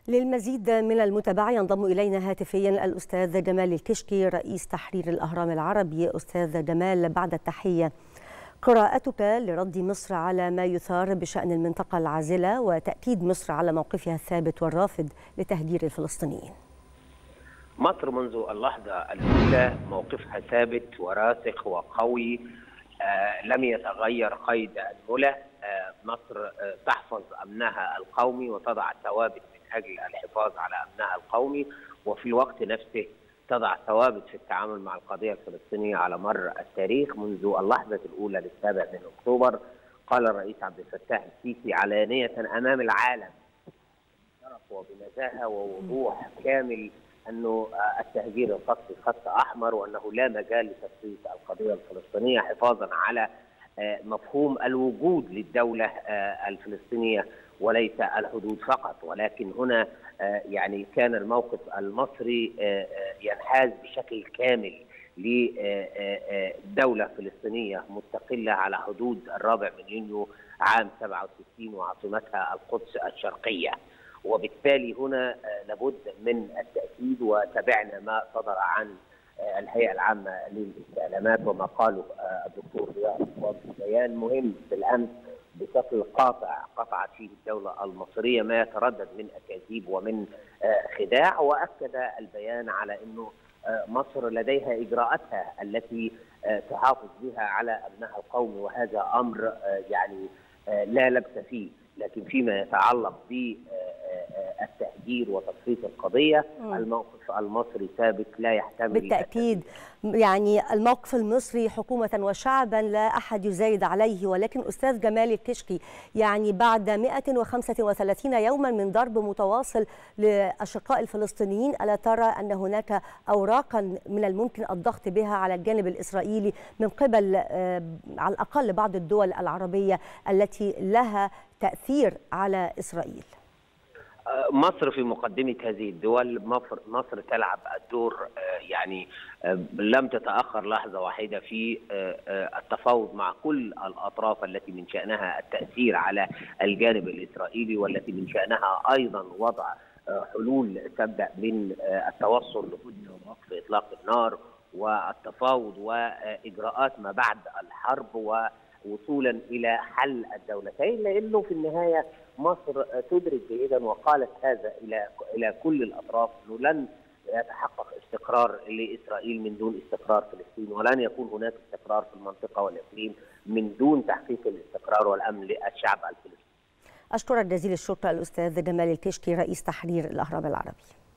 للمزيد من المتابعة ينضم إلينا هاتفيا الأستاذ جمال الكشكي رئيس تحرير الأهرام العربي. أستاذ جمال، بعد التحية، قراءتك لرد مصر على ما يثار بشأن المنطقة العازلة وتأكيد مصر على موقفها الثابت والرافض لتهجير الفلسطينيين. مصر منذ اللحظة الأولى موقفها ثابت وراسخ وقوي، لم يتغير قيد أنملة. مصر تحفظ أمنها القومي وتضع ثوابت من أجل الحفاظ على أمنها القومي، وفي الوقت نفسه تضع ثوابت في التعامل مع القضية الفلسطينية على مر التاريخ. منذ اللحظة الأولى للسابع من أكتوبر قال الرئيس عبد الفتاح السيسي علانية أمام العالم وبنزاهة ووضوح كامل أنه التهجير القسري خط أحمر، وأنه لا مجال لتسوية القضية الفلسطينية حفاظا على مفهوم الوجود للدولة الفلسطينية وليس الحدود فقط. ولكن هنا يعني كان الموقف المصري ينحاز بشكل كامل لدولة فلسطينية مستقلة على حدود 4 يونيو عام 67 وعاصمتها القدس الشرقية. وبالتالي هنا لابد من التأكيد، وتابعنا ما صدر عن الهيئة العامة للاستعلامات وما قاله الدكتور ضياء في بيان مهم بالأمس بشكل قاطع قطعت فيه الدولة المصرية ما يتردد من أكاذيب ومن خداع. وأكد البيان على أنه مصر لديها إجراءاتها التي تحافظ بها على أمنها القومي، وهذا أمر يعني لا لبس فيه. لكن فيما يتعلق بالتهجير وتصفية القضية الموقف المصري ثابت لا يحتمل بالتأكيد. يعني الموقف المصري حكومة وشعبا لا أحد يزايد عليه. ولكن أستاذ جمال الكشكي، يعني بعد 135 يوما من ضرب متواصل للأشقاء الفلسطينيين، ألا ترى أن هناك أوراقا من الممكن الضغط بها على الجانب الإسرائيلي من قبل على الأقل بعض الدول العربية التي لها تأثير على إسرائيل؟ مصر في مقدمة هذه الدول. مصر تلعب الدور، يعني لم تتأخر لحظة واحدة في التفاوض مع كل الأطراف التي من شأنها التأثير على الجانب الإسرائيلي، والتي من شأنها أيضا وضع حلول تبدأ من التوصل لهدنة ووقف إطلاق النار والتفاوض وإجراءات ما بعد الحرب ووصولا إلى حل الدولتين. لأنه في النهاية مصر تدرك جيدا وقالت هذا إلى كل الأطراف أنه لن يتحقق استقرار لإسرائيل من دون استقرار فلسطين، ولن يكون هناك استقرار في المنطقة والإقليم من دون تحقيق الاستقرار والأمن للشعب الفلسطيني. أشكرك جزيل الشكر الأستاذ جمال الكشكي رئيس تحرير الأهرام العربي.